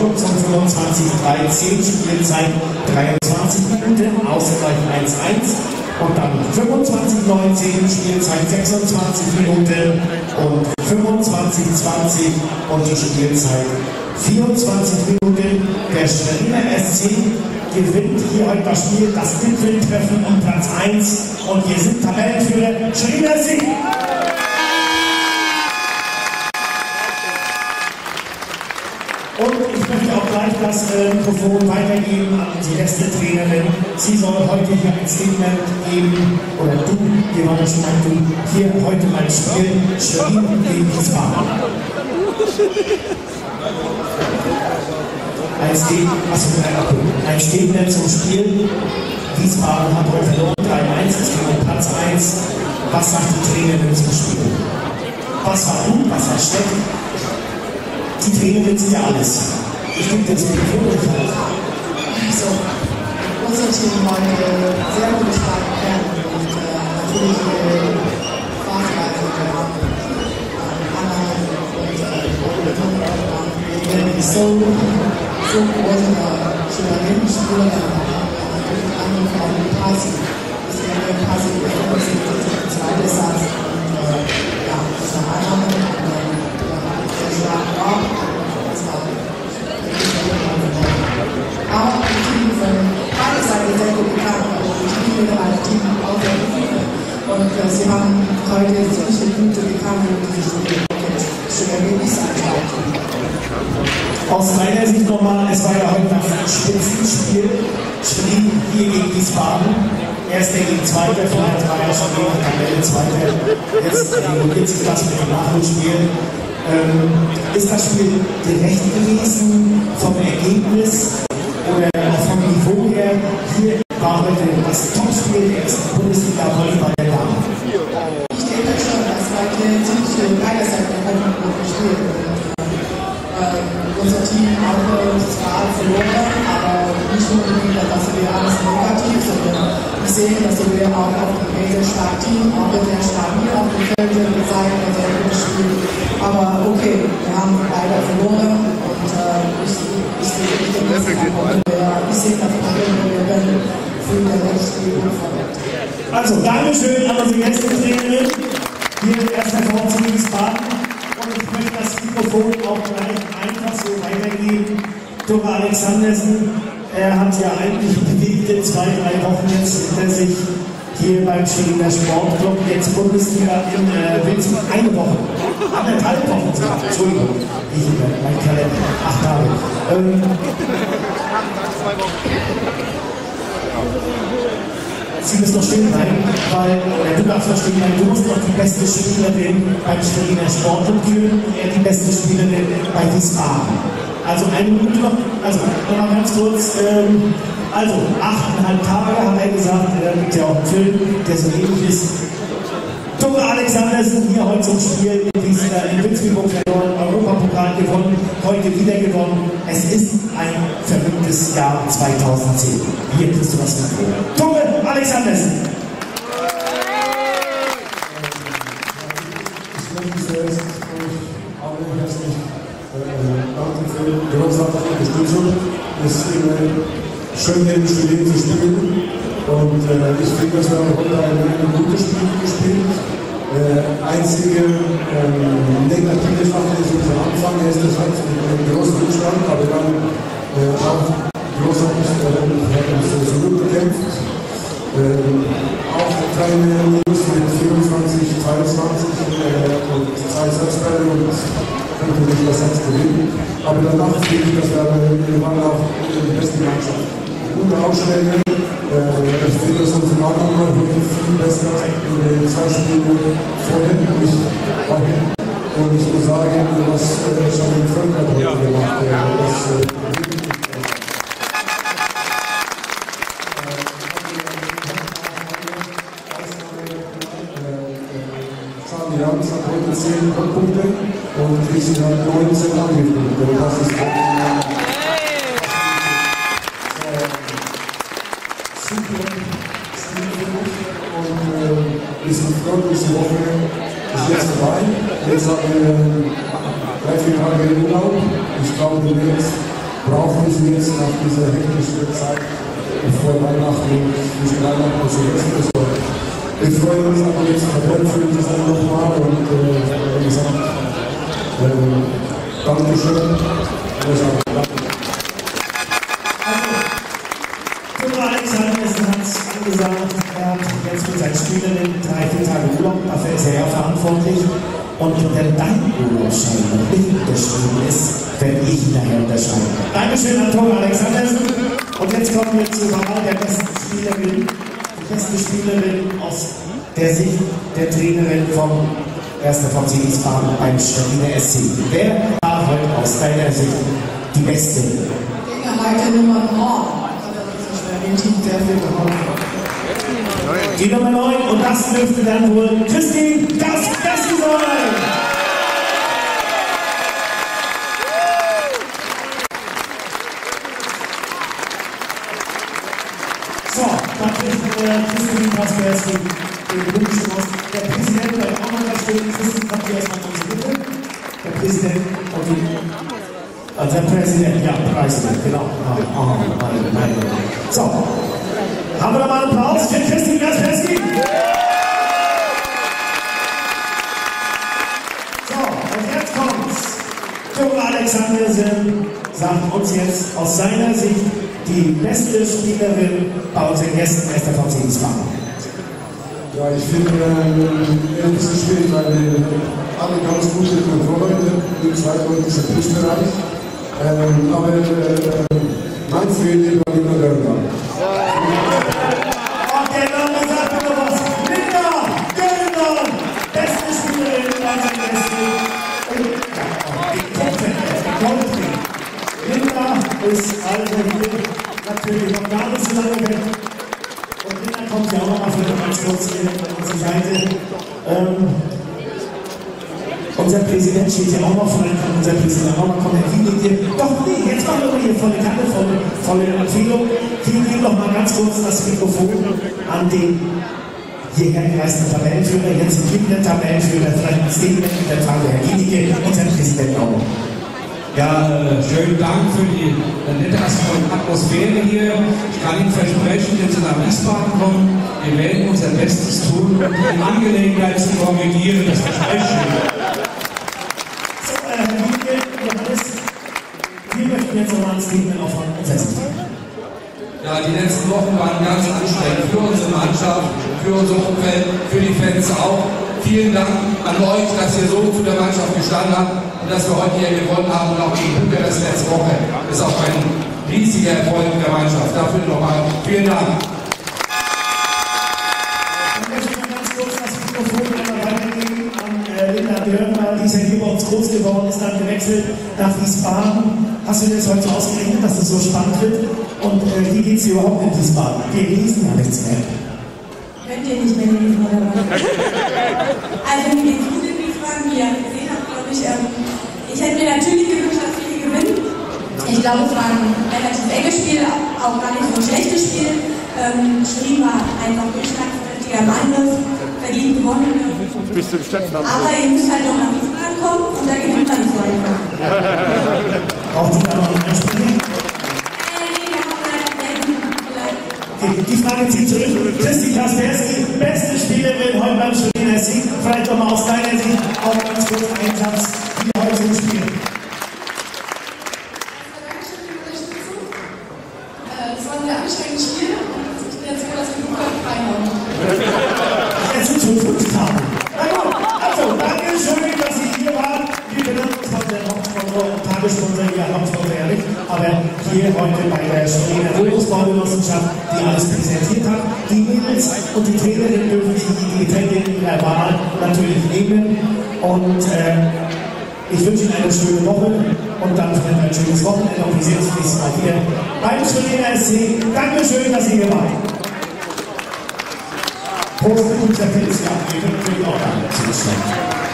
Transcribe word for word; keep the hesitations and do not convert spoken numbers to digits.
Ordnung zum fünfundzwanzig dreizehn, Spielzeit dreiundzwanzig Minuten, Ausgleich eins eins. Und dann fünfundzwanzig neunzehn, Spielzeit sechsundzwanzig Minuten und fünfundzwanzig zwanzig und die Spielzeit vierundzwanzig Minuten. Der Schweriner S C gewinnt hier heute das Spiel, das Gipfeltreffen um Platz eins und wir sind Tabellenführer Schweriner Sieg. Und ich möchte auch gleich das äh, Mikrofon weitergeben an die erste Trainerin. Sie soll heute hier ein Statement geben, oder du, wir waren schon mal du, hier heute mal spielen, Schwerin gegen Wiesbaden. Ein, State, also ein Statement zum Spiel. Wiesbaden hat heute verloren, drei eins, es ging um Platz eins. Was sagt die Trainerin zum Spiel? Was war gut, was war schlecht? Die Trainerin sind ja alles. Ich gebe dir das Mikrofon. Also, unser Team heute sehr gut stark kennen und äh, natürlich äh, Fachleiter der Anna und äh, so, so große Schülerinnen-Spieler natürlich andere von Passi. Das ist ja Passi, der zweite Satz. Und äh, ja, das war Anna und sehr stark auch. Das war auch die Team von beide Seiten sehr gut bekannt. Die Teammitglieder, Team auch sehr gut. Und äh, sie haben heute solche gute Bekannte, die sich schwer wenig anschauen. Aus meiner Sicht nochmal, es war ja heute das Spitzenspiel. Schwerin hier gegen Wiesbaden. Erster gegen Zweiter, vielleicht war ja schon gegen die Tabelle Zweiter. Jetzt reguliert sich das mit dem Nachholspiel. Ähm, ist das Spiel gerecht gewesen vom Ergebnis oder vom Niveau her? Hier war heute das Topspiel der ersten Bundesliga Volleyball der Damen. Ich denke schon, dass heute ziemlich für beide Seiten ein gutes Spiel. Äh, unser Team auch zwar verloren, aber nicht unbedingt, dass wir alles negativ, sondern wir sehen, dass wir auch auf dem sehr starken Team, auch sehr stabil auf dem Feld gezeigt, ein sehr gutes Spiel. Aber okay, wir haben beide verloren und äh, ich, ich, ich denke, ich sehe das Problem, wir werden für den nächsten Spiel verwenden. Also, Dankeschön an unsere Gästetrainerin, hier in erster V C Wiesbaden. Und ich möchte das Mikrofon auch gleich einfach so weitergeben. Dora Alexandersen, er hat ja eigentlich bewegte zwei, drei Wochen jetzt hinter sich hier beim Schweriner Sportclub, jetzt Bundesliga in äh, Winzig. Eine Woche, anderthalb Wochen, Entschuldigung, ich, mein Kalender, acht Tage. Ähm, Sie müssen noch stehen bleiben, weil, oder du darfst noch stehen bleiben, du musst noch die beste Spielerin beim Schweriner Sportclub geben, er die beste Spielerin bei Wiesbaden. Also eine Minute noch, also nochmal ganz kurz, ähm, also achteinhalb Tage hat er gesagt, da gibt ja auch einen Film, der so ähnlich ist. Dora Alexandersen hier heute zum Spiel in Wiesbaden, in Würzburg verloren, Europapokal gewonnen, heute wieder gewonnen. Es ist ein verrücktes Jahr zweitausendzehn. Hier kriegst du was mit. Dora Alexandersen. Ich möchte zuerst euch alle herzlich danken für die großartige Unterstützung. Es ist immer schön, hier in Schwerin zu spielen. Und äh, ich finde, dass wir heute ein, ein gutes Spiel gespielt. Äh, einzige ähm, negative Sache ist unser Anfang. Er ist das halt einen großen Rückstand, aber dann äh, auch großartig äh, zurückgekämpft. Äh, auch kleine News mit vierundzwanzig, zweiundzwanzig äh, und zwei Satzbälle und könnte nicht das Satz gewinnen. Aber danach finde ich, dass wir, wir waren auch die beste Mannschaft. Gute Ausschläge. Äh, ich finde, dass unsere Mannschaft wirklich viel besser in den zwei Spielen vorher nicht war. Und ich muss sagen, was äh, schon den Völker heute gemacht hat. Das, äh, Charlie Jans hat heute zehn Punkte und Christian hat neunzehn Angriffspunkte. Das ist super Stil für mich und äh, wir sind froh, diese Woche ist jetzt vorbei. Jetzt haben wir drei, vier Tage Urlaub. Ich glaube, wir werden brauchen sie jetzt nach dieser hektischen Zeit vor Weihnachten und zwischen Weihnachten und Silvester. Wir freuen uns aber jetzt Tabellen für die Saison nochmal und äh, wie gesagt, äh, Dankeschön. Also, Thomas Alexandersen hat es angesagt, er hat jetzt mit seinen Spielerinnen drei, vier Tage Urlaub, dafür ist er ja verantwortlich. Und wenn dein Urlaubsschein noch nicht unterschrieben ist, werde ich ihn nachher unterschreiben. Dankeschön an Thomas Alexandersen. Und jetzt kommen wir zur Wahl der besten Spielerin. Die beste Spielerin aus der Sicht der Trainerin vom ersten F C Wiesbaden beim Stettiner S C. Wer war heute aus deiner Sicht die beste? Ich denke heute Nummer neun. Dem Team sehr viel geholfen. Die Nummer neun, und das dürfte dann wohl Christine Gassi sein. So, dann kriegt äh, Christine Kasperski den Wunsch aus. Der Präsident bleibt auch noch da stehen. Christine, kommt hier erstmal unsere Bitte. Der Präsident und die. Also der Präsident, ja, Präsident, genau. Oh, oh, nein, nein. So, haben wir da mal einen Applaus für Christine Kasperski? So, und jetzt kommt's. Thomas Alexandersen sagt uns jetzt aus seiner Sicht die beste Spielerin bei unseren Gästen erster F C Wiesbaden. ja, ich finde äh, ein bisschen schwierig, weil wir alle ganz gute Kontrolleute im zweitdeutschen Pflichtbereich. Ähm, aber äh, mein Fehler war Linda Dörner. Und der Name sagt mir was. Linda Dörner, beste Spielerin bei unseren Gästen. Die Goldring. Linda ist also hier natürlich noch gar nicht so lange weg. Und Linda kommt ja auch noch mal für ganz kurz hier an unsere Seite. Ähm, Unser Präsident steht hier auch noch vor, unser Präsident auch noch kommt, Herr Wienig. Doch, nee, jetzt machen wir hier volle Kanne, volle, volle Empfehlung. Hier gehen noch mal ganz kurz das Mikrofon an den hierher gereisten Tabellenführer, jetzt gibt der Tabellenführer, vielleicht ein Statement mit der Frage, Herr Wienig, unser Präsident auch. Ja, äh, schönen Dank für die äh, nette Atmosphäre hier. Ich kann Ihnen versprechen, wenn Sie nach Wiesbaden kommen, wir werden unser Bestes tun, um die Angelegenheit zu korrigieren. Das verspreche ich. Wir möchten jetzt nochmal ein Statement auf unser System. Ja, die letzten Wochen waren ganz anstrengend für unsere Mannschaft, für unser Umfeld, für die Fans auch. Vielen Dank an euch, dass ihr so zu der Mannschaft gestanden habt und dass wir heute hier gewonnen haben und auch gegen Bukarest letzte Woche. Das ist auch ein riesiger Erfolg der Mannschaft. Dafür nochmal vielen Dank. Ich möchte ganz kurz das Mikrofon einmal weitergeben an Linda Dörner, die ist ja hier bei uns groß geworden, ist dann gewechselt nach Wiesbaden. Hast du dir das heute so ausgerechnet, dass das so spannend wird? Und äh, wie geht es dir überhaupt in Wiesbaden? Wir lesen ja nichts mehr. Könnt ihr nicht mehr lesen, oder was? Also mir geht's gut in Wiesbaden, wie ihr gesehen habt, glaube ich. Ähm, ich hätte mir natürlich gewünscht, dass viele gewinnen. Ich glaube, es war ein relativ enges Spiel, auch gar nicht so ein schlechtes Spiel. Ähm, Schwerin war einfach durchschlagskräftiger im Angriff, verdient gewonnen. Aber ihr müsst halt noch nach Wiesbaden kommen und da gewinnt man nicht so einfach. Braucht ihr da noch einen Einsprechen? Die Frage zieht zurück. Christine Kasperski, beste Spielerin heute beim Stettiner S C. Vielleicht doch mal aus deiner Sicht auch ganz kurz einen Satz, wie wir heute so spielen. Dankeschön für die Unterstützung. Es war ein sehr anstrengendes Spiel und ich bin jetzt froh, dass wir gut reinhauen. Es sind schon fünf Tage. Na gut, also, danke schön, dass ihr hier wart. Wir bedanken uns von der Hauptsponsor und Tagessponsor, ja, Hauptsponsor ja nicht, aber hier heute bei der Stettiner Bundesbaugenossenschaft, die alles präsentiert hat. Die Mädels und die Trainerinnen dürfen sich die Getränke in der Wahl natürlich nehmen. Und äh, ich wünsche Ihnen eine schöne Woche und dann ein schönes Wochenende und wir sehen uns nächstes Mal wieder beim Stettiner S C. Dankeschön, dass ihr hier wart. Prost, und der Pilz, ja, wir können natürlich auch danken.